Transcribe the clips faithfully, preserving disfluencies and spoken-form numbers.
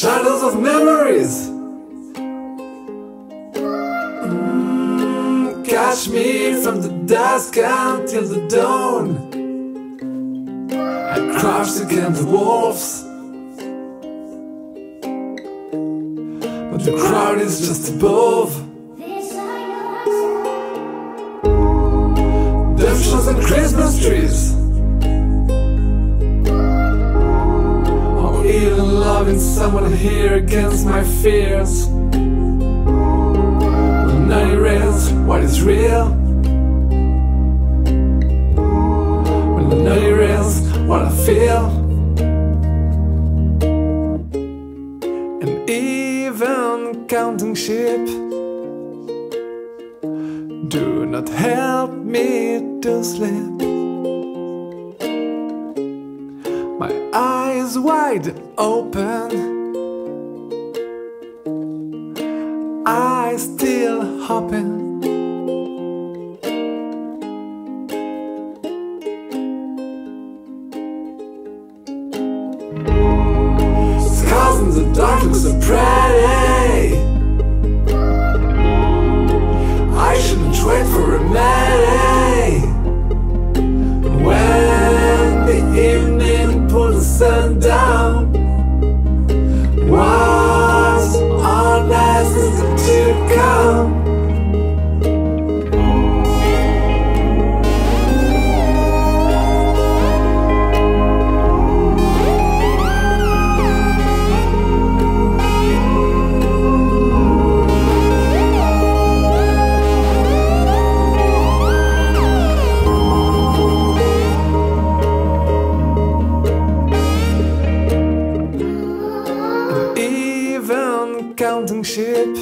shadows of memories. Mm, catch me from the dusk until the dawn. I crouched against the wolves, but the crowd is just above. Death shows and Christmas trees. I'm even loving someone here against my fears. When I realize what is real, when I realize what I feel, and even counting sheep do not help me to sleep. My eyes wide open, I still hoping. Scars in the dark look so pretty. I shouldn't wait for remedy. When the evening pulls the sun down, what's all that is to come? Counting sheep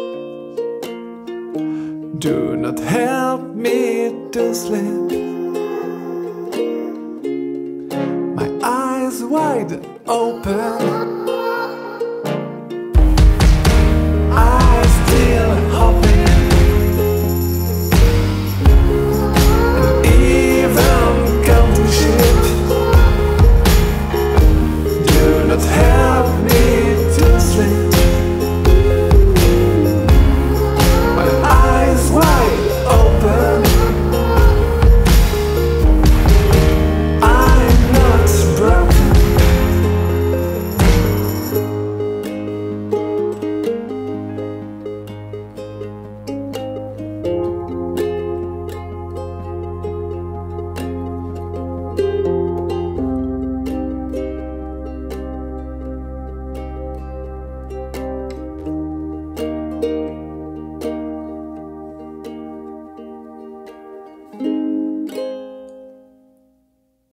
do not help me to sleep. My eyes wide open,